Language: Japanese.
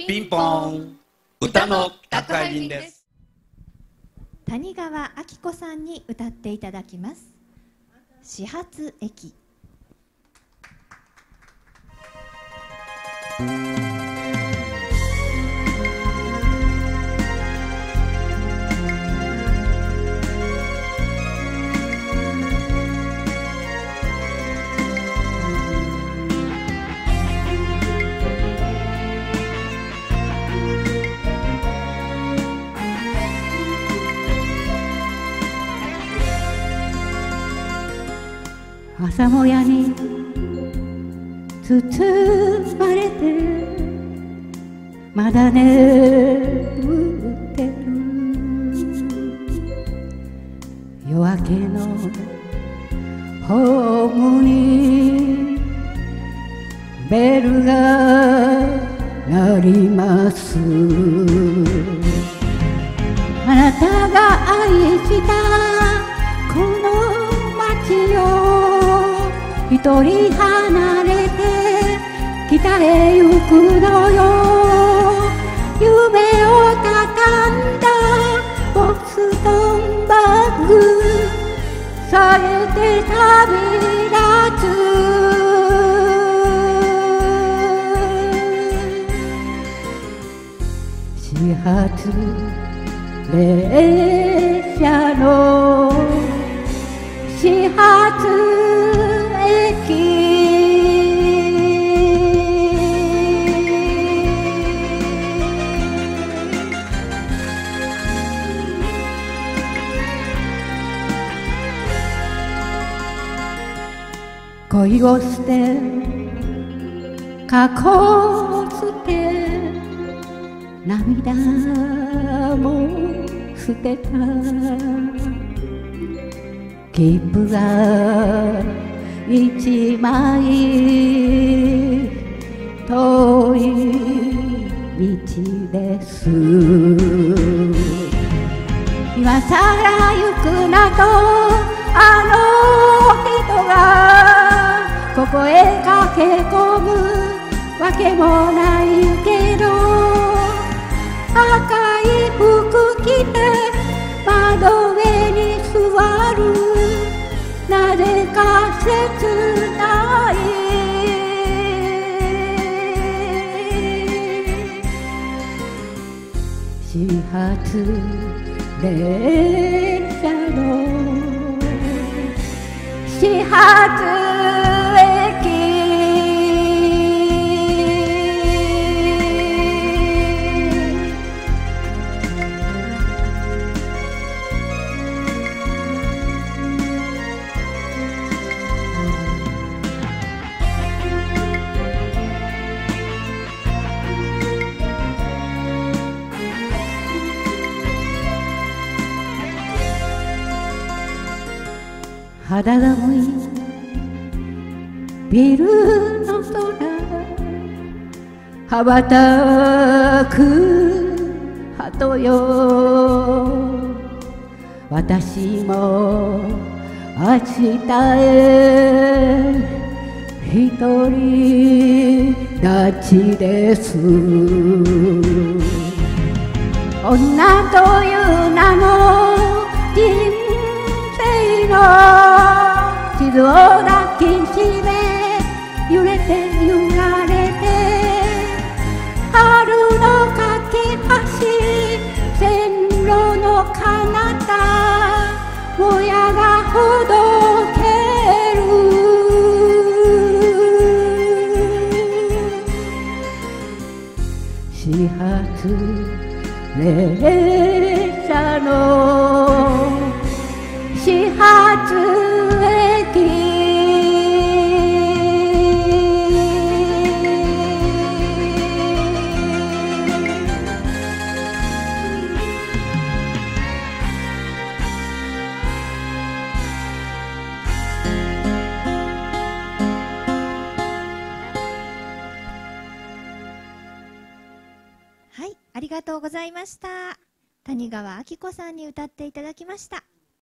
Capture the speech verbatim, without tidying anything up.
ピンポン歌の宅配便です。 谷川明子さんに歌っていただきます。始発駅。 朝もやに包まれてまだ眠ってる夜明けのホームにベルが鳴ります。あなたが愛したこの街よ一人離れて北へ行くのよ。夢を畳んだボストンバッグされて旅立つ始発列車の始発駅恋を捨て過去を捨て涙も捨てた切符が一枚遠い道です。今さら行くなとあの人がここへ駆け込むわけもないけど赤い服着て窓辺に座るなぜか切ない始発列車の始発駅肌寒いビルの空羽ばたく鳩よ私も明日へ一人立ちです女という名の人生の地図を抱きしめ揺れて揺られて春の架け橋線路の彼方もやがほどける始発列車の始発駅はい、ありがとうございました。谷川明子さんに歌っていただきました。